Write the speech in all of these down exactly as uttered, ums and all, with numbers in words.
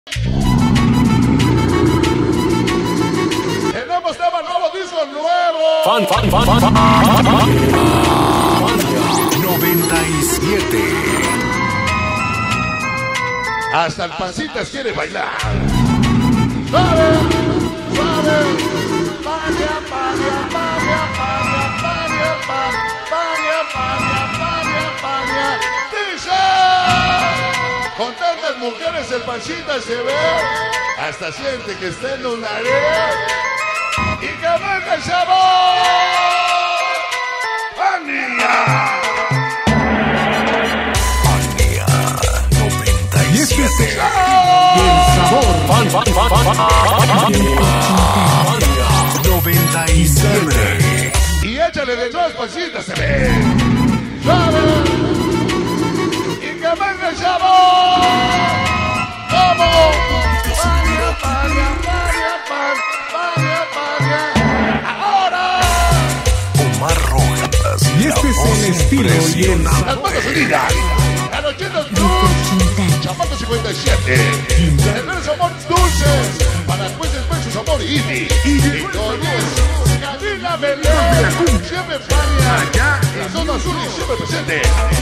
Tenemos tema nuevo, disco nuevo. Fan, fan, fan, fan, fan, fan, fan. noventa y siete. Hasta el Pancitas quiere bailar. ¡Suave! ¡Suave! ¡Paria, paria, paria, paria, paria, paria, paria, paria, paria! ¡Dice! Con tantas mujeres el Pancitas se ve, hasta siente que está en un harén. ¡Y que venga el sabor! ¡Ania! Y este es el sabor. Fan, fan, fan, fan, fan, fan. noventa y siete. Y échale de dos Pancitas se ve. ¡Suave! ¡Y que venga el sabor! ¡Vamos! ¡Paria, paria, paria, paria, paria! ¡Ahora! Omar Rojas. Y este es el estilo y el Las manos unidas. Al ochenta Cruz. Chapato cincuenta y siete. El verso amor dulce. Para después después su sabor Idi. Y con eso, Camila Belén. Siempre Fania. La zona azul y siempre presente.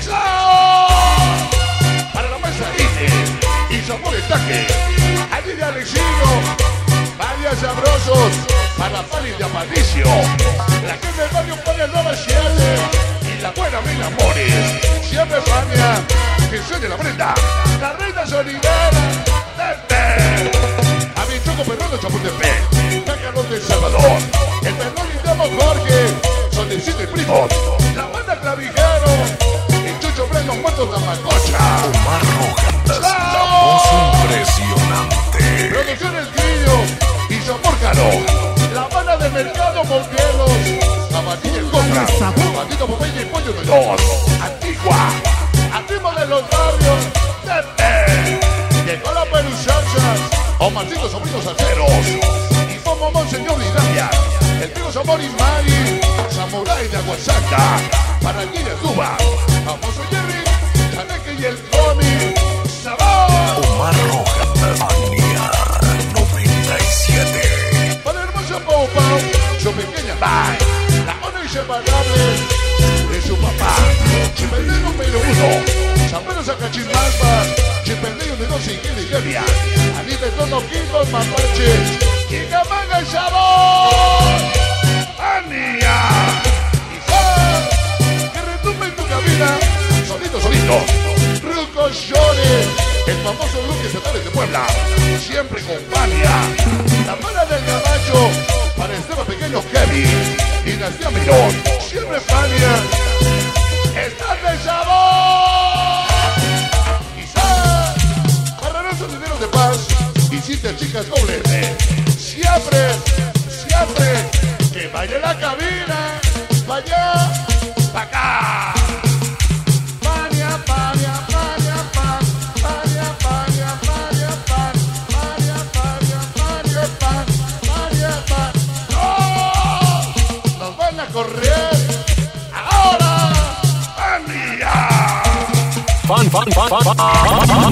¡Chao! Para la mesa Idi. Y sabor Estaque. Allí de Alexino. Varias sabrosos. Para Pani de Aparicio. La gente del barrio pone el nueve siete. Y la buena mil amores. Siempre Fania. Que suene la Brenda, la reina sonidera, Tete. A mi Choco Perrón de Chapultepec, Cácaros de El Salvador, el Perrón Indemo Jorge, Solecito y Primo, la banda Clavijero, el Chucho Breno Muertos de Macocha. Omar Rojas, la voz impresionante. Producciones Grillo y Sabor Caro, la banda de Mercado Monquelos, la bandilla El Contra, Bandito Popeye y Pollo de Dos, Antigua. Arriba de los barrios, Tete. Llegó la Peruchachas, Omarcito Sobrinos Aceros. Y como Monseñor Lidaria, el Tío Sabor y Mari, Samurai de Aguasanta, para el Guille Cuba, famoso Jerry, Chaneque y el Comi, Sabor. Omar Rojas, Manía noventa y siete. Para el hermoso Pau Pau, su pequeña Bai, la honra inseparable de su papá. Chipendé número uno, San Pedro Sacachismalpa, Chipendé número dos y Gil y Gevia, Anita y Tono Quintos, Mapache, y Camanga el sabor, Ania, y Sal, que retumbe en tu cabina, solito, solito, Ruco Shore, el famoso Luque Zetales de Puebla, siempre con Fania, la mala del Gabacho, para Esteban Pequeño Kevin, Dinastía Mirón, siempre Fania. ¡Estás de sabor! Quizás para nuestros dineros de paz y citas chicas doble D. Siempre, siempre que vaya la cabina, vaya pa' acá. Pania, pania, pania, pan, pania, pania, pania, pan, pania, pania, pania, pan, pania, pan. ¡Oh! Nos van a correr. Fan, fan, fan, fan, fan.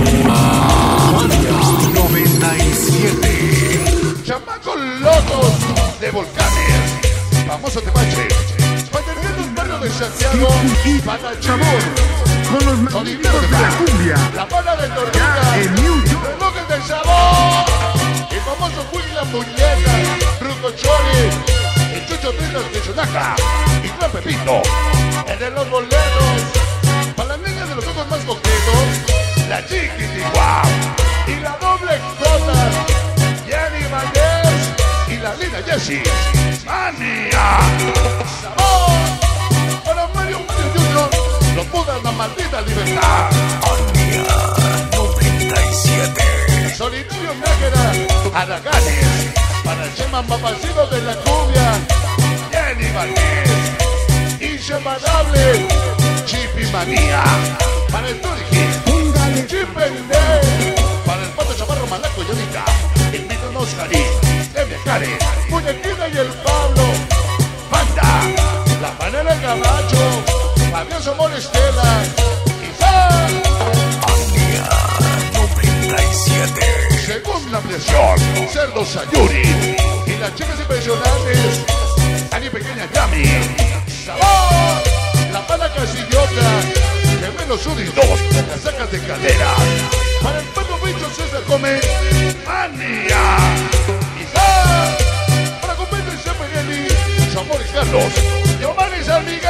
noventa y siete. Chamacos locos de volcanes. Famoso Tepache. Manteniendo el barrio de Santiago. Para el Chabón. Con los malditos de la cumbia. La bala de Tortuga. En New York. Relojes del sabor. El famoso Willy la Muñeca. Ruco Chori. El Chucho Trinos de Chunaca. Y Juan Pepito. El de los boleros. Para las niñas de los ojos más coquetos, la Chiquitiguá y la doble J, Jenny Valdés y la linda Jessie. ¡Mania! ¡Sabor! Para Mario Mario Junior, los pudas la maldita libertad. Manía noventa y siete. Solitario Nájera, Araganes, para el Chema Papacito de la cumbia, Jenny Valdés. Inseparable. Chipimanía, para el Turki, Chipende, para el Pato Chaparro Malaco y Yolita, el Mito Noscari, Emilia Karen, Muñequita y el Pablo, Banda, la Panela el Gabacho, Fabián Somor Estela, y Sal. Manía noventa y siete. una ampliación. Cerdo Sayuri. Y las chicas impresionantes. Ani Pequeña Yami. Sabor. La pana Casillota. Gemelos Unidos. Las sacas de cadera. Para el perro bicho se come. Mania. Quizá. Para competir se Pegueli. Zamor y Carlos. Giovanni San Miguel.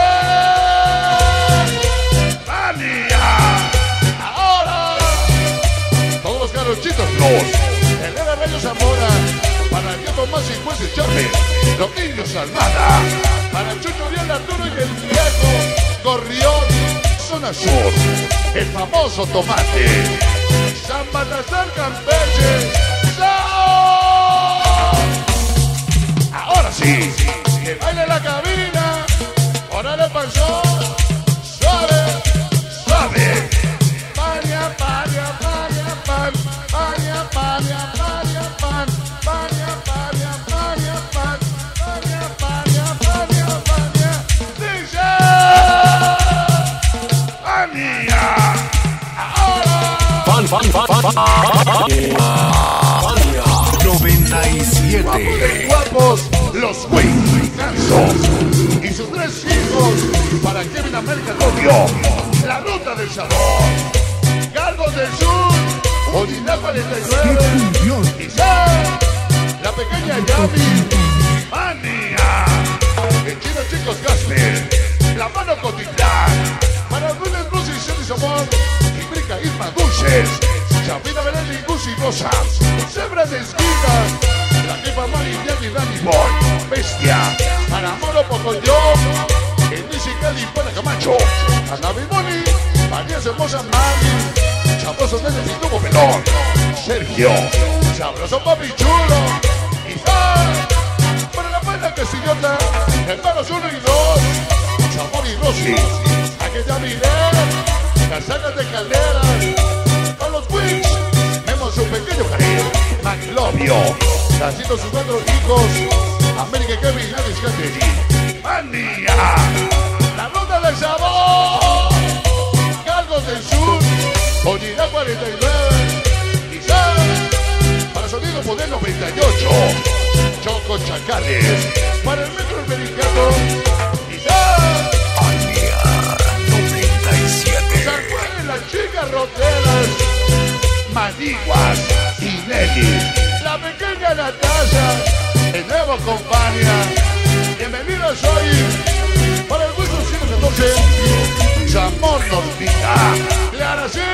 Mania. Ahora. Todos los carrochitos los. Herrera Rayo Zamora. Para el Diego Más y Juez de Chávez. Los niños Almada. Para Chucho Uriel Arturo y el viejo Gorrión. Zona Sur. El famoso tomate. San Baltasar Campeche. ¡Sao! Ahora sí. Que baile la cabina. Órale panzón. Suave. Suave. Paña, paña, paña, pan. Paña, paña, paña, pan. Paña, paña, paña, pan. Paña, paña, paña, paña. Dice. Paña. Ahora. Fan, fan, fan, fan, noventa y siete. Guapos, los Wings, Gansos y sus tres hijos para Kevin América Tokio. La ruta del sabor. Cargos del Sur, Odinal cuarenta y nueve. Quizá, la pequeña Yami. Mania. El chino Chicos Gasper. La mano Cotitlán. Para Lunes Luz y Celis Amor. Y Brica Isma Dulces. Chapina Belén y Gucci Rosa. Cebras de esquina. La jefa Mari y Danny Boy. Bestia. Para Moro Pocoyo. El Cali para Camacho. Ana Bimoni. María Hermosa Mami. Sabroso desde mi tubo pelón. Sergio. Sabroso papi chulo. Isaac. Para la buena Castillota. Hermanos uno y dos. Sabor y Rosy. Aquella Miguel. Casanas de calderas. A los Wings. Vemos un pequeño cariño. Maclovio. Haciendo sus cuatro hijos. América Kevin Nadis Cateri. Mania. La ruta del sabor. Cargos del Sur. Ollirá cuarenta y nueve. Quizás. Para Sonido Poder noventa y ocho. Choco Chacales. Para el Metro Americano. Quizás. Mania noventa y siete. San Juan en las chicas roteras. Maniguas y Nelly. La pequeña Natasha. El nuevo compañía. Bienvenidos hoy. Para el Wilson ciento catorce. Zamor Normita. Clara sí.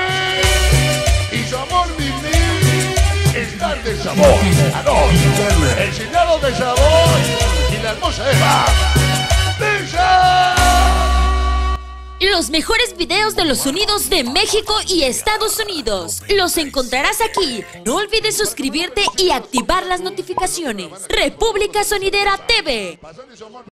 Y Zamor Mimi. Estar de sabor. Ador. El sellado de sabor. Y la hermosa Eva. ¡Dice! Los mejores videos de los sonidos de México y Estados Unidos los encontrarás aquí. No olvides suscribirte y activar las notificaciones. República Sonidera T V.